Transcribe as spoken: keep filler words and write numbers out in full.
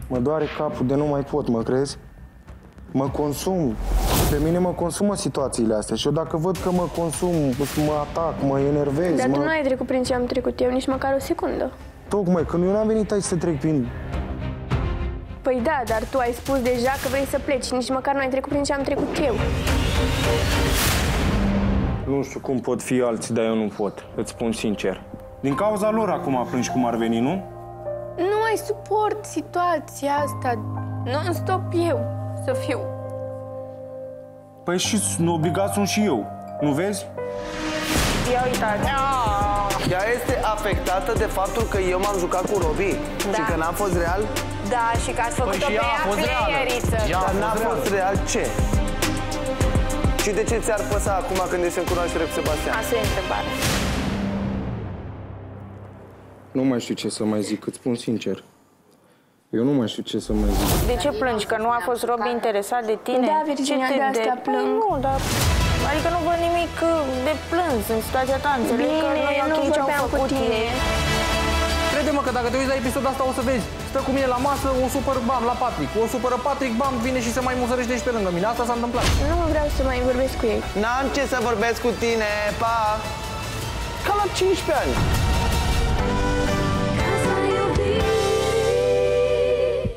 Mă doare capul de nu mai pot, mă crezi? Mă consum. Pe mine mă consumă situațiile astea și eu dacă văd că mă consum, mă atac, mă enervez, Dar mă... tu nu ai trecut prin ce am trecut eu nici măcar o secundă. Tocmai, că eu n-am venit aici să trec prin... Păi da, dar tu ai spus deja că vrei să pleci și nici măcar nu ai trecut prin ce am trecut eu. Nu știu cum pot fi alții, dar eu nu pot, îți spun sincer. Din cauza lor acum plângi cum ar veni, nu? Nu mai suport situația asta. Non-stop eu să fiu. Păi și obligat sunt și eu, nu vezi? Ia uitați. Ea este afectată de faptul că eu m-am jucat cu Robi Da. și că n-a fost real? Da, și că ați făcut-o Păi și pe ea a ea fost reală. playeriță. Ea Dar n-a fost real ce? Și de ce ți-ar păsa acum când ești în cunoaștere cu Sebastian? Asta e întrebarea. Nu mai știu ce să mai zic, îți spun sincer. Eu nu mai știu ce să mai zic. De ce plângi? Că nu a fost Robi interesat de tine? Da, Virginia, Ce te de asta de- plâng. Păi nu, dar... Adică nu văd nimic de plâns în situația ta. Înțeleg că Bine, nu e nu ok ce au vorbeam cu făcut tine. ei. Crede-mă că dacă te uiți la episodul asta o să vezi. Stă cu mine la masă, o supăr, bam, la Patrick. O supără Patrick, bam, vine și se mai muzărește și pe lângă mine. Asta s-a întâmplat. Nu vreau să mai vorbesc cu ei. N-am ce să vorbesc cu tine, pa! Ca la cincisprezece ani.